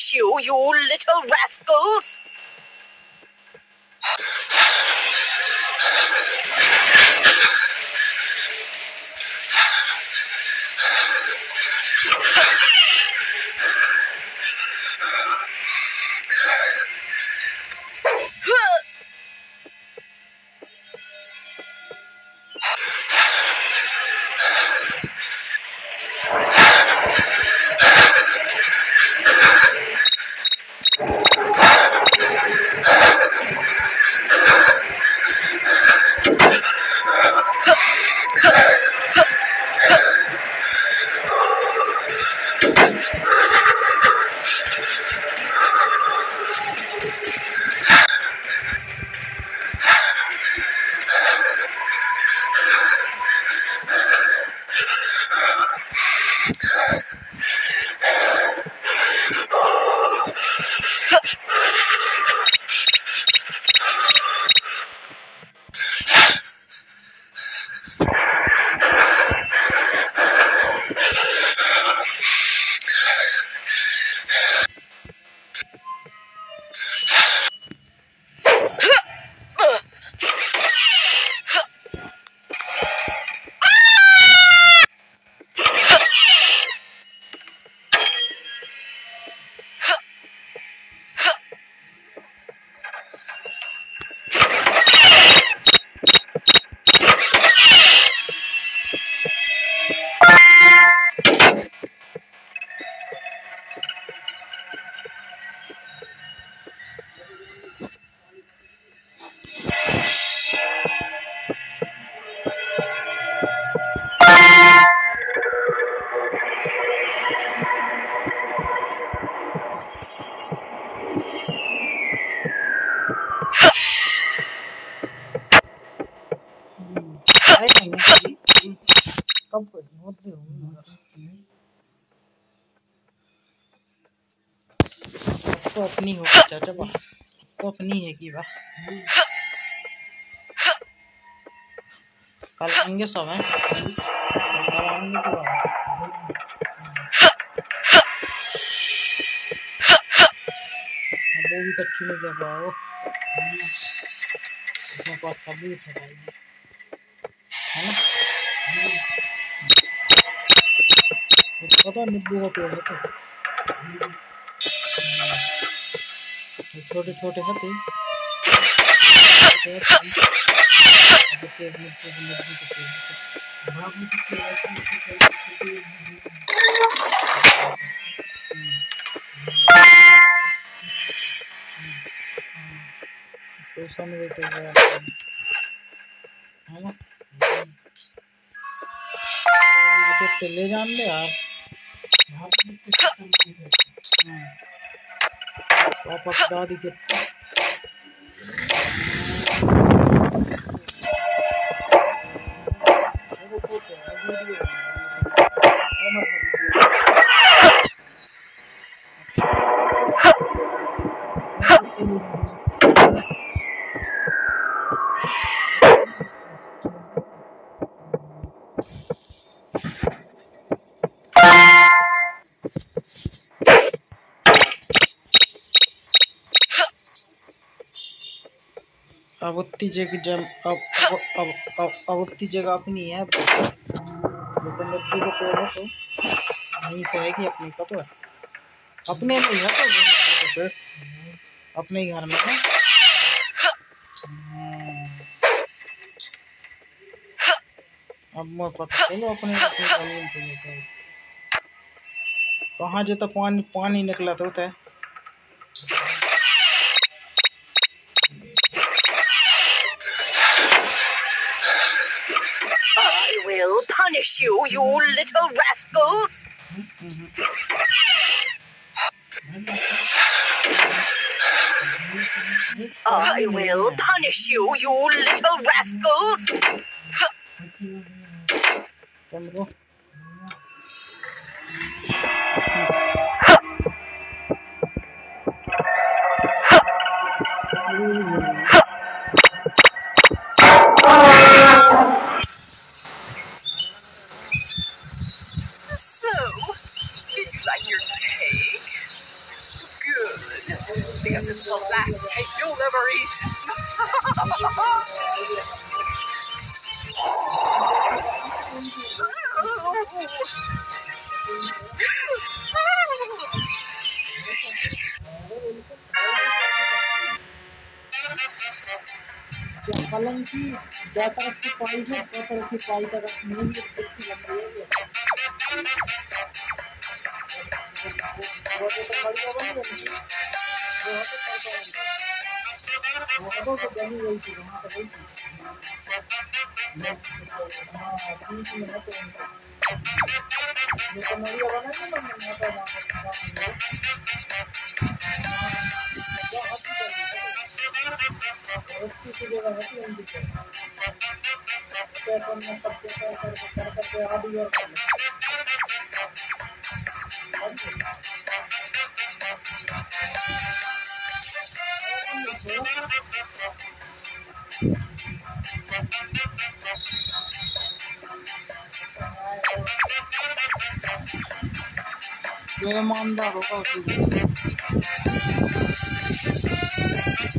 punish you, you little rascals! तो अपनी हो चाचा बा तो अपनी है कि बा कल आएंगे सब हैं कल आएंगे तो अब वो भी कच्ची नहीं कर पाओ अपने पास सबूत है भाई है ना तो पता नींबू का पेड़ है तो छोटे छोटे होते तो सामने है ना तो ले जान ले यार वापस दादी के अब उतनी जगह जम अब उतनी जगह अपनी है लेकिन लड्डू को पेड़ तो नहीं से है कि अपनी का तो है अपने में है तो पेड़ अपने ही घर में है अब मैं पता चलो अपने जमीन पे लेकर कहाँ जो तो पानी पानी निकला तो होता है I will punish you, you little rascals! I will punish you, you little rascals! So, did you like your cake? This is the last cake you'll ever eat. कलम की दो तरफ की पाई है, दो तरफ की पाई तक नहीं अच्छी लग रही है। वो तो बढ़िया बन गई, वो तो बनी गई थी वहाँ पर गई थी। हाँ बीच में है तो ये तो नरिया बना है ना माता उसकी जगह है उनकी अपन में सब करके आदि और जो ईमानदार होगा उसी